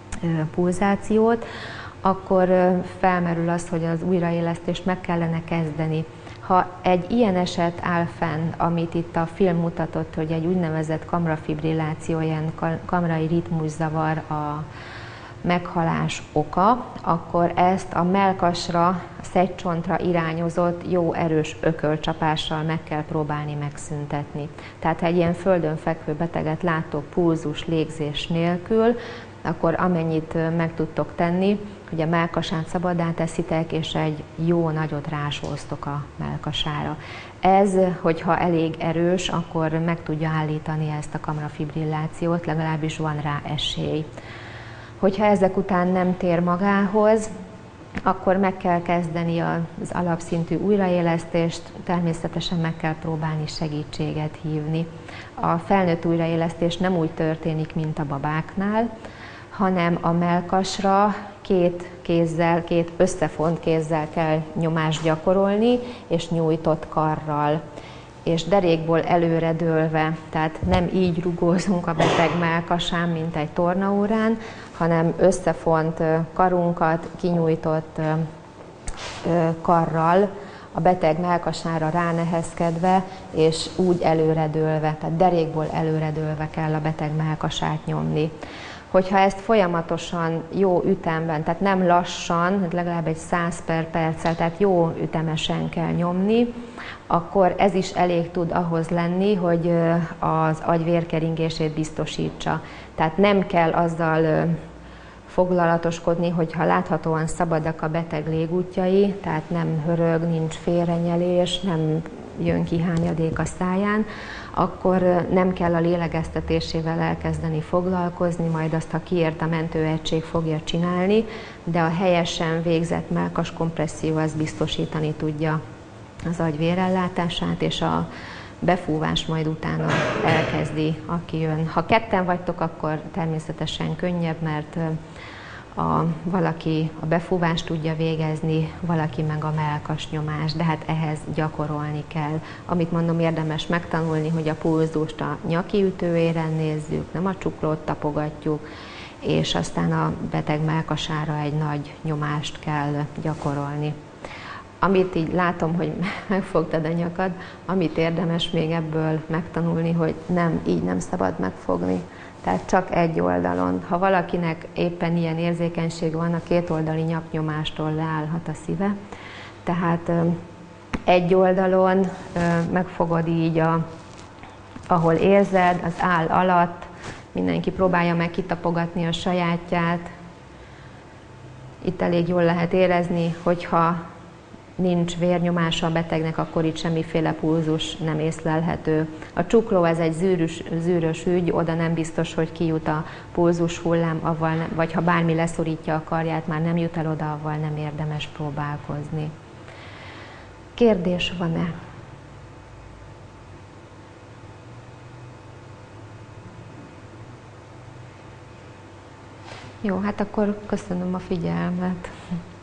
pulzációt, akkor felmerül az, hogy az újraélesztést meg kellene kezdeni. Ha egy ilyen eset áll fenn, amit itt a film mutatott, hogy egy úgynevezett kamrafibrilláció, ilyen kamrai ritmuszavar a meghalás oka, akkor ezt a mellkasra, a szegycsontra irányozott jó erős ökölcsapással meg kell próbálni megszüntetni. Tehát ha egy ilyen földön fekvő beteget látok pulzus, légzés nélkül, akkor amennyit meg tudtok tenni, hogy a mellkasát szabaddá teszitek, és egy jó nagyot rásóztok a mellkasára. Ez, hogyha elég erős, akkor meg tudja állítani ezt a kamrafibrillációt, legalábbis van rá esély. Hogyha ezek után nem tér magához, akkor meg kell kezdeni az alapszintű újraélesztést, természetesen meg kell próbálni segítséget hívni. A felnőtt újraélesztés nem úgy történik, mint a babáknál, hanem a mellkasra két kézzel, két összefont kézzel kell nyomást gyakorolni, és nyújtott karral, és derékból előre dőlve, tehát nem így rugózunk a beteg mellkasán, mint egy tornaórán, hanem összefont karunkat kinyújtott karral, a beteg mellkasára ránehezkedve, és úgy előredőlve, tehát derékból előredőlve kell a beteg mellkasát nyomni. Hogyha ezt folyamatosan jó ütemben, tehát nem lassan, legalább egy száz per perccel, tehát jó ütemesen kell nyomni, akkor ez is elég tud ahhoz lenni, hogy az agy vérkeringését biztosítsa. Tehát nem kell azzal foglalatoskodni, hogyha láthatóan szabadak a beteg légútjai, tehát nem hörög, nincs félrenyelés, nem jön ki hányadék a száján, akkor nem kell a lélegeztetésével elkezdeni foglalkozni, majd azt, ha kiért a mentőegység, fogja csinálni, de a helyesen végzett mellkas kompresszió az biztosítani tudja az agy vérellátását, és a befúvás majd utána elkezdi, aki jön. Ha ketten vagytok, akkor természetesen könnyebb, mert a, valaki a befúvást tudja végezni, valaki meg a mellkas nyomást, de hát ehhez gyakorolni kell. Amit mondom, érdemes megtanulni, hogy a pulzust a nyaki ütőéren nézzük, nem a csuklót tapogatjuk, és aztán a beteg mellkasára egy nagy nyomást kell gyakorolni. Amit így látom, hogy megfogtad a nyakad, amit érdemes még ebből megtanulni, hogy nem, így nem szabad megfogni. Tehát csak egy oldalon. Ha valakinek éppen ilyen érzékenység van, a két oldali nyaknyomástól leállhat a szíve. Tehát egy oldalon megfogod így, a, ahol érzed, az áll alatt, mindenki próbálja meg kitapogatni a sajátját. Itt elég jól lehet érezni, hogyha nincs vérnyomása a betegnek, akkor itt semmiféle pulzus nem észlelhető. A csukló ez egy zűrös, zűrös ügy, oda nem biztos, hogy kijut a pulzus hullám, avval nem, vagy ha bármi leszorítja a karját, már nem jut el oda, avval nem érdemes próbálkozni. Kérdés van-e? Jó, hát akkor köszönöm a figyelmet.